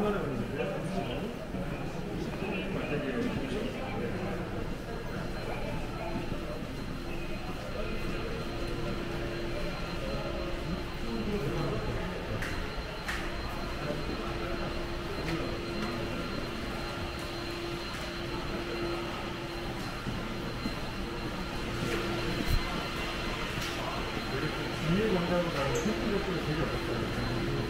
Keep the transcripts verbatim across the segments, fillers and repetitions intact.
얼마나 걸리세요? 위에 정답으로 가면 테스트력도 되게 어렵어요.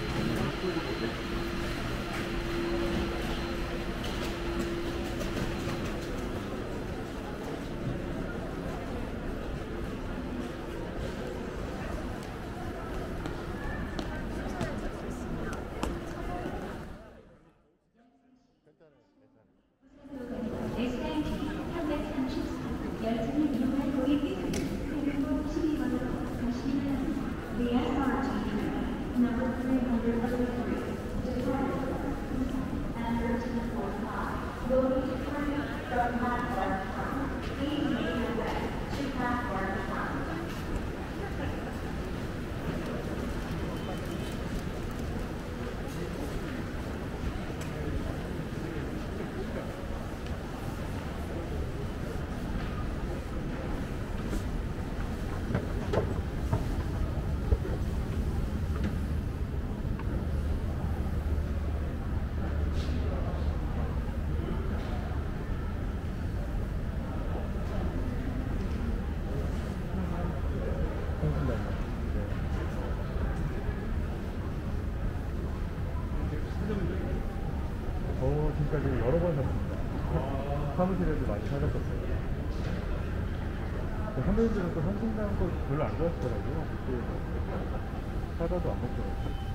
열차는 이용할 고객께서는 태릉로 십이 번으로 가시면 The S R T number three hundred thirty-three departed and thirteen forty-five will be departing from platform front. Please make your way to platform front. 저 지금까지 여러 번 샀습니다. 사무실에도 많이 사셨었어요. 선배님들은 또 삼성장 거 별로 안 좋아하시더라고요. 사다도 안 먹더라고요.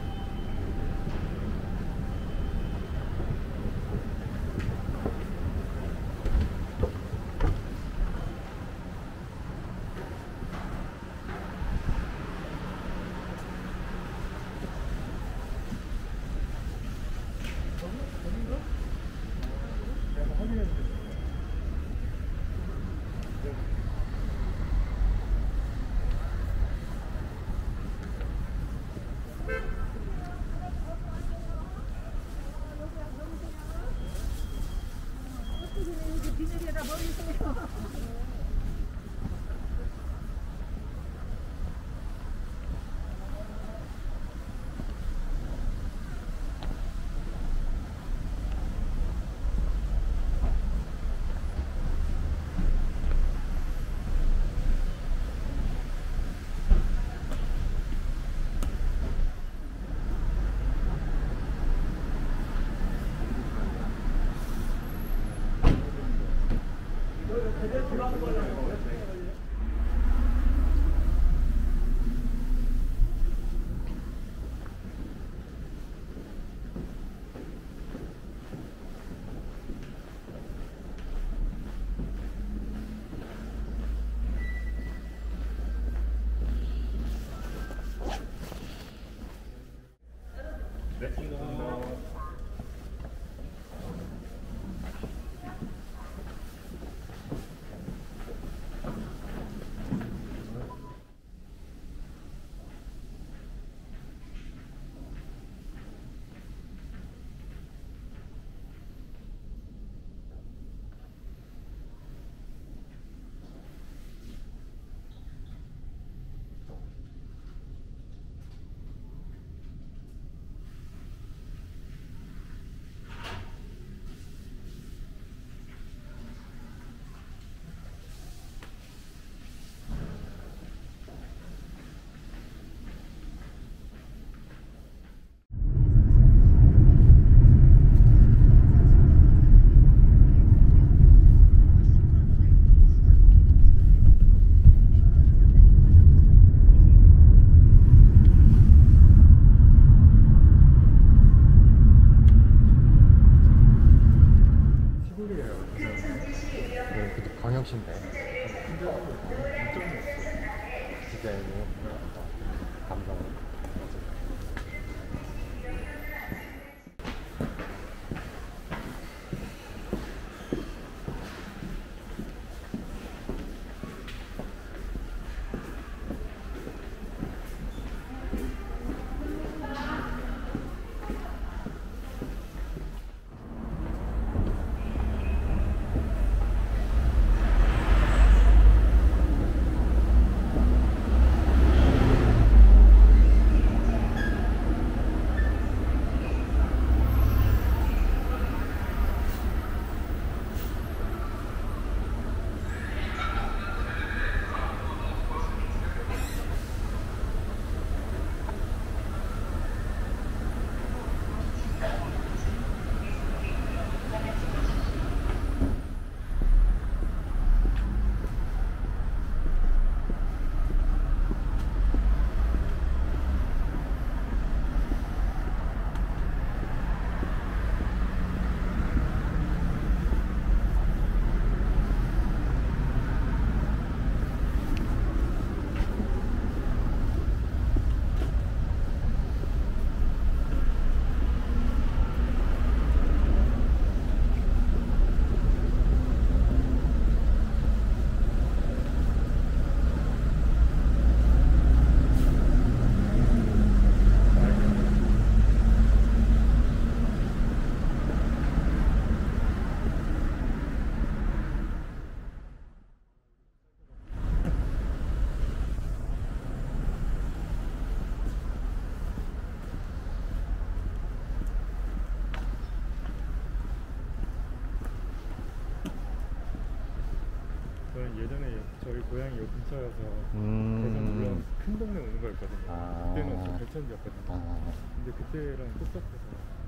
저희 고향이 요 근처여서 음. 대전 물론 큰 동네 오는 거였거든요. 아. 그때는 좀 개천지였거든요. 아. 근데 그때랑 똑같아서.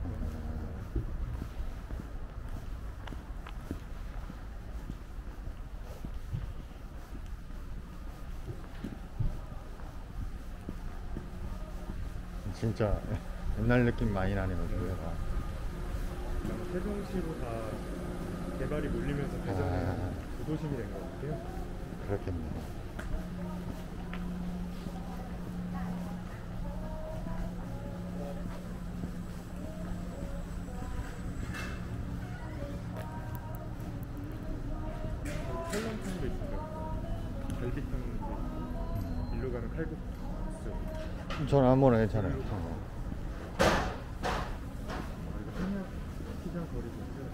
진짜 옛날 느낌 많이 나네요, 여기가. 세종시로 다 개발이 몰리면서 대전은 아. 구도심이 된 것 같아요. 그렇겠네요. 설렁탕도 있어요. 갈비탕도 있고, 일로 가면 칼국수. 저는 아무거나 괜찮아요. 여기가 한약 시장 거리도 있어요.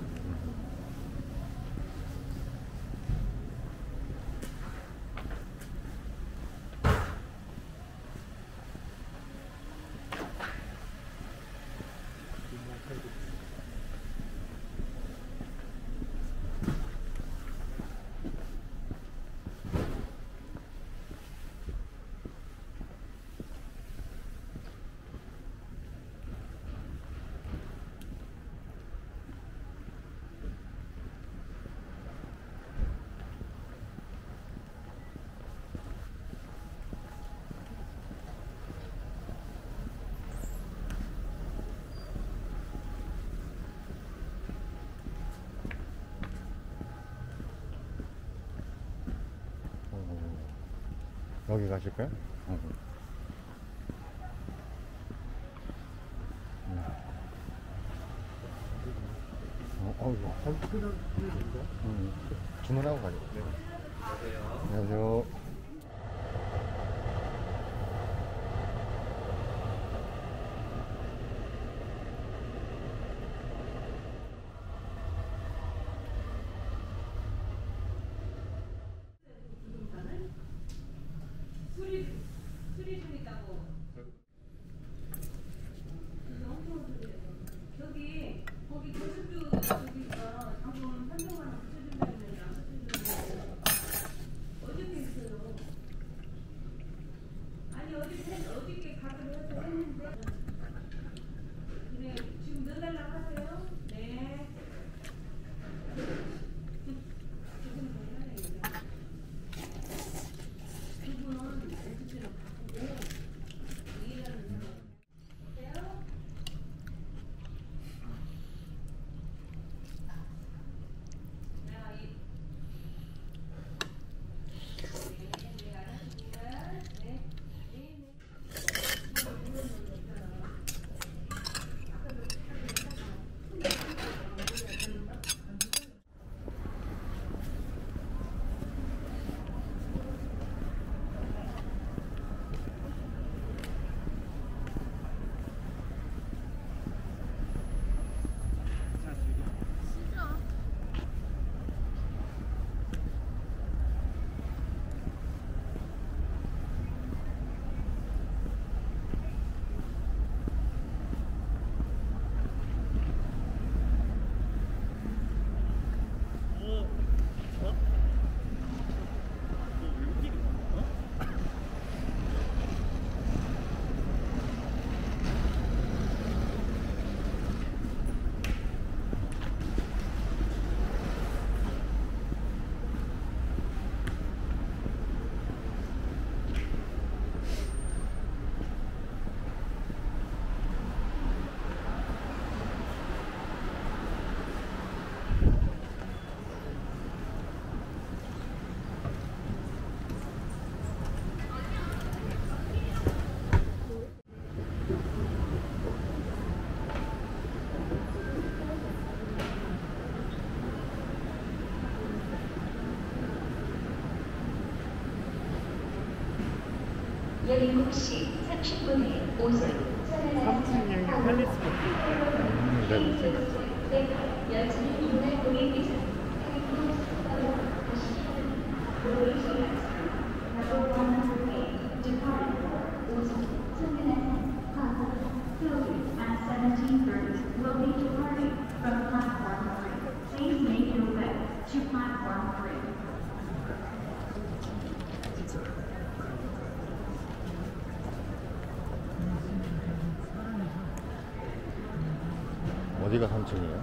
여기 가실까요? 어. 어, 어이구. 음, 주문하고 가죠. 네. 안녕하세요. 안녕하세요. 열일곱 시 삼십 분에 오순 삼층역에 팰리스 커피. 음, 네. 네, 열차는 이날 고객께서 seventeen thirty will be departing from platform three. Please make your way to platform three. 어디가 삼 층이에요?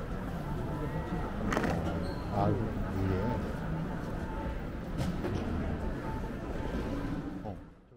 아, 위에. 어.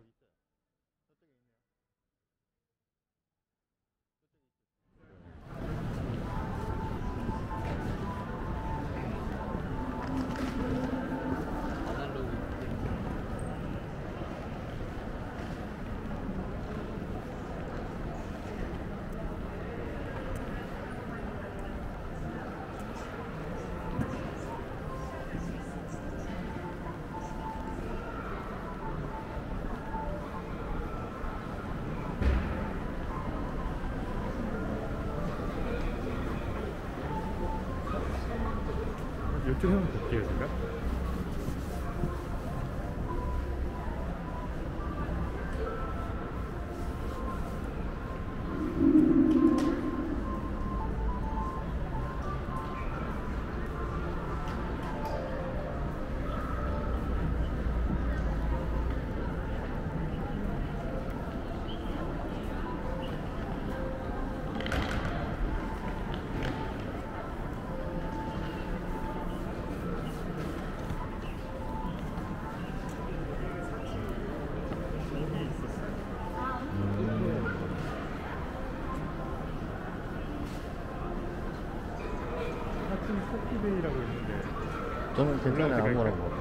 이쪽에 한번 볼게요, 제가. 커피데이라고 있는데 저는 괜찮아요. 올라갈 아무거나 때가 먹어요.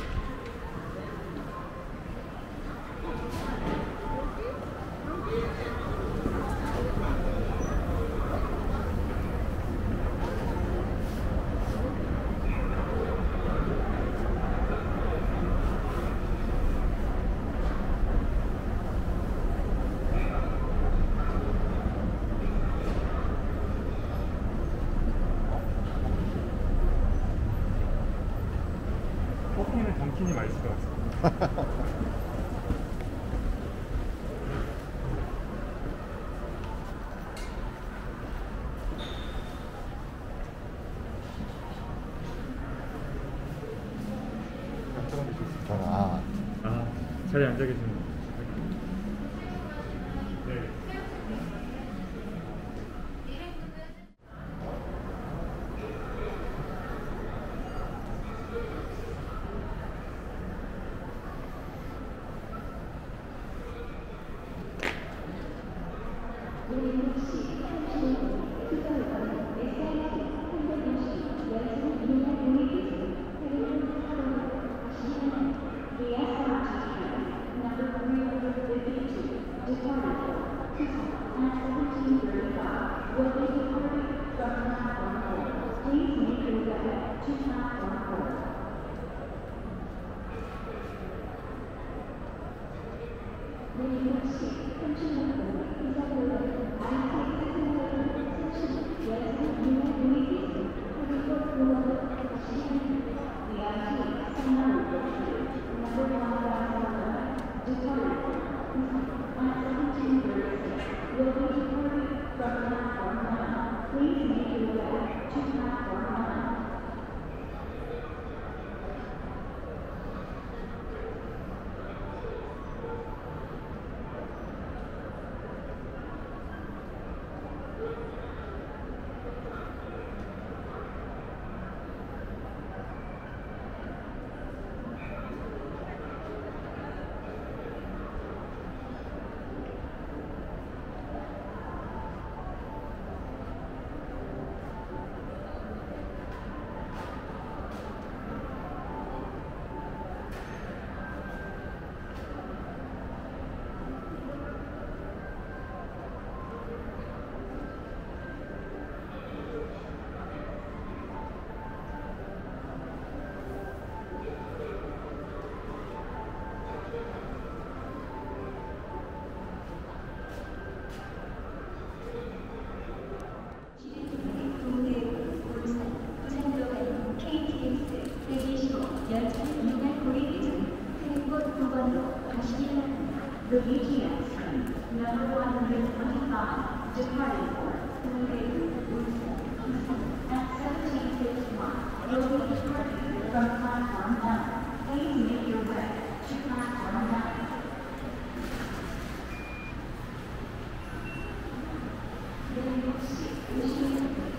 커피는 던킨이 맛있을 것 같아요. 저는 아, 아, 자리에 앉아 계시는 분. 네. The B T S train, number one hundred twenty-five, departing for Korea, at seventeen fifty-one, will be departing from platform nine. Please make your way to platform nine. Then you'll see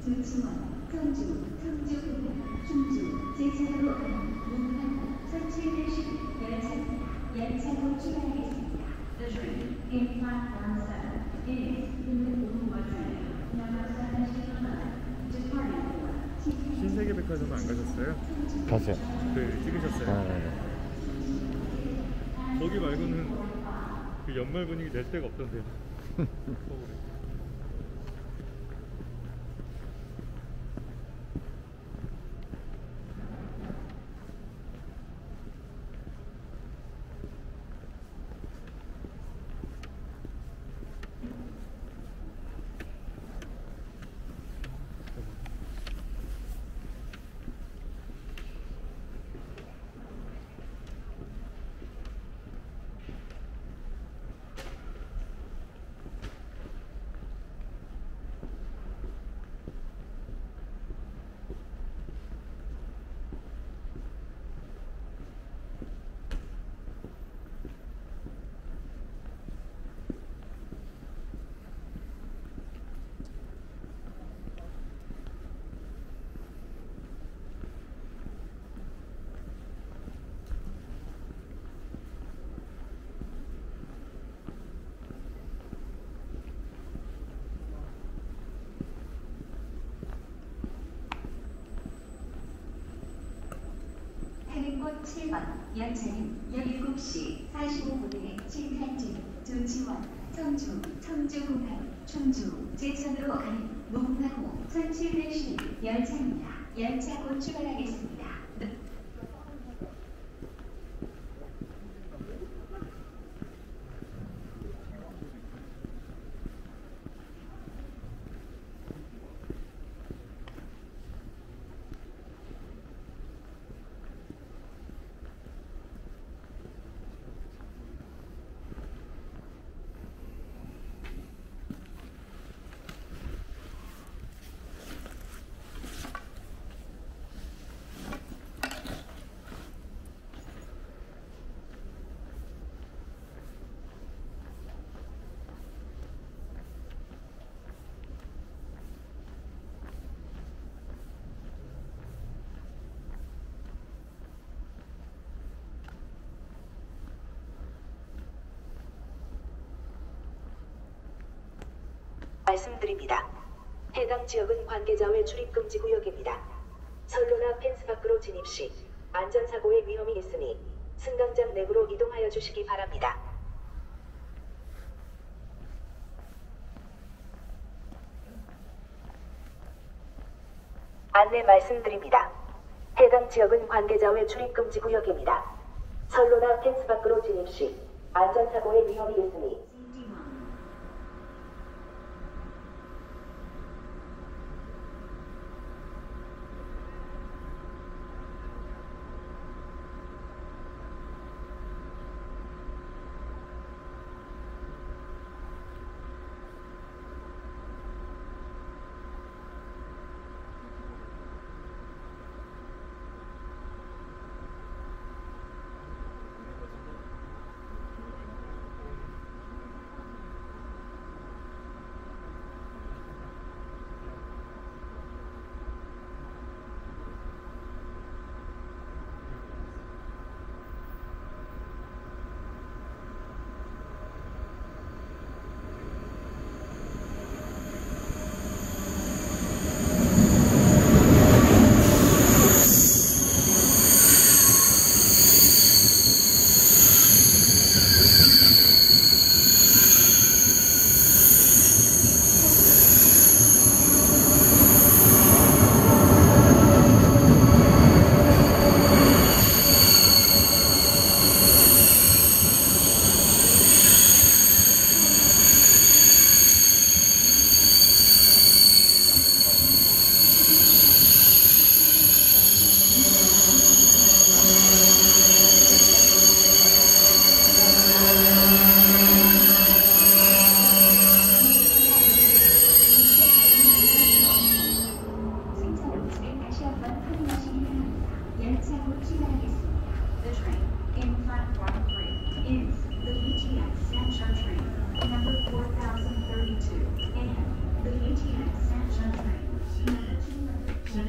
조치원, 청주, 청주공항, 충주, 제천으로 가는 문항 천칠대시 열차입니다. 열차로 출발하겠습니다. The train in platform seven is in the number seventeen line, departing for 신세계백화점 안 가셨어요? 가세요. 그 찍으셨어요? 아, 네. 거기 말고는 그 연말 분위기 낼 데가 없던데요. 서울에. 타는곳 칠 번 열차는 열일곱 시 사십오 분에 신탄진, 조치원, 청주, 청주공항, 충주, 제천으로 가는 문항호 천칠대시 열차입니다. 열차 곧 출발하겠습니다. 말씀드립니다. 해당 지역은 관계자 외 출입 금지 구역입니다. 선로나 펜스 밖으로 진입 시 안전사고의 위험이 있으니 승강장 내부로 이동하여 주시기 바랍니다. 안내 말씀드립니다. 해당 지역은 관계자 외 출입 금지 구역입니다. 선로나 펜스 밖으로 진입 시 안전사고의 위험이 있으니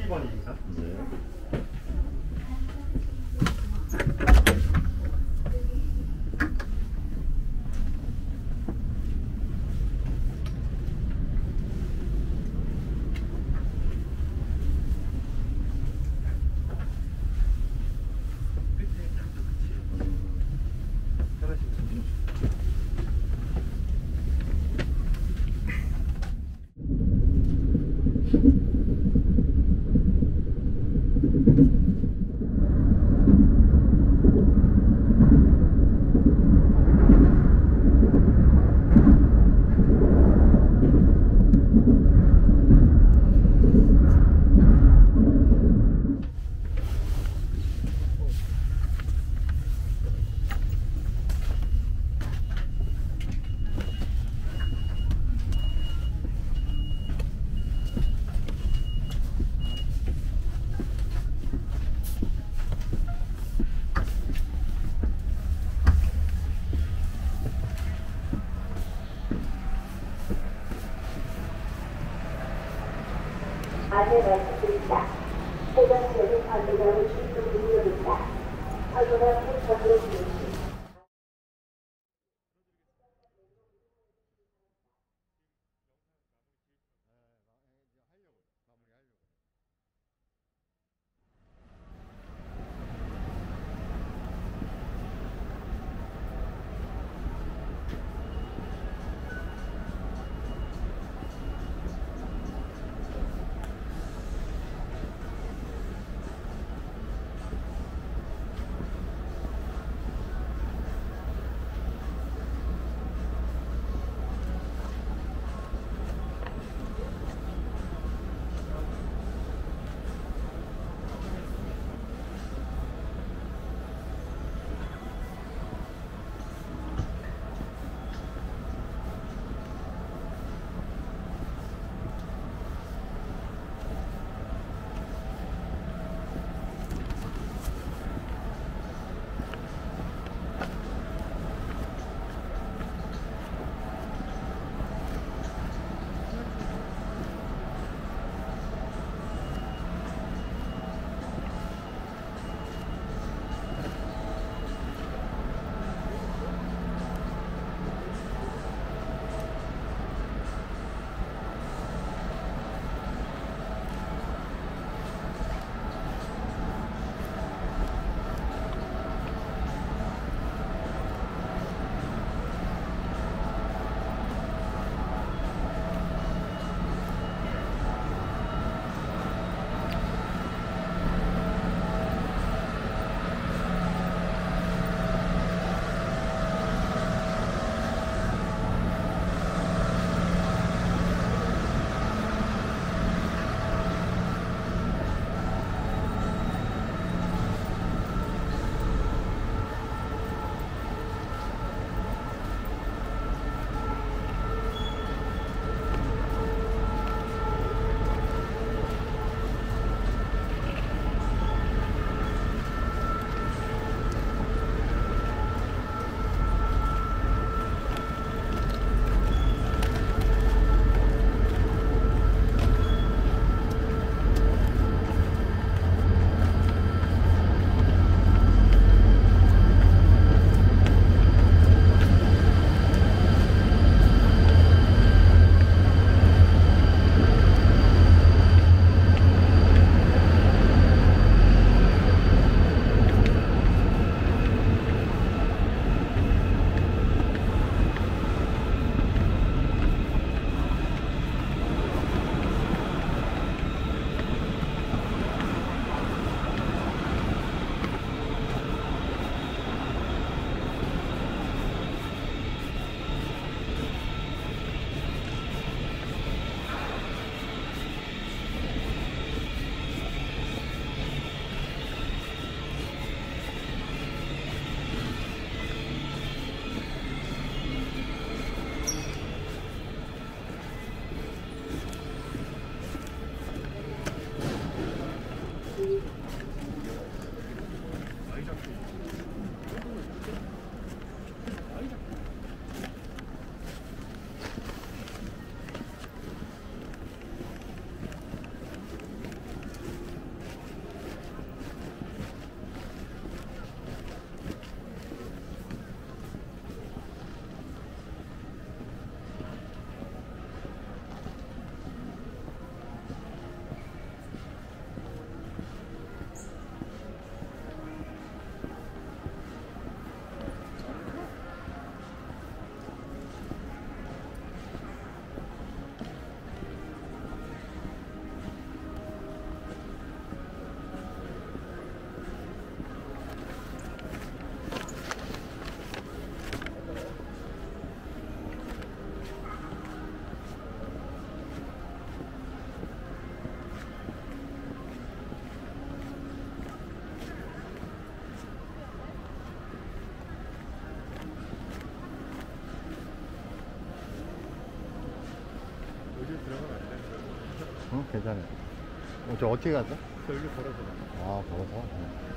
십이 번입니다. 네. 안내 말씀드립니다. 해당 지역은 관계자의 출입금 구역입니다. 서로나 펜스박으로 진입시. 괜찮아요. 어, 저 어떻게 가죠? 저 여기 걸어서 가. 아, 걸어서? 네.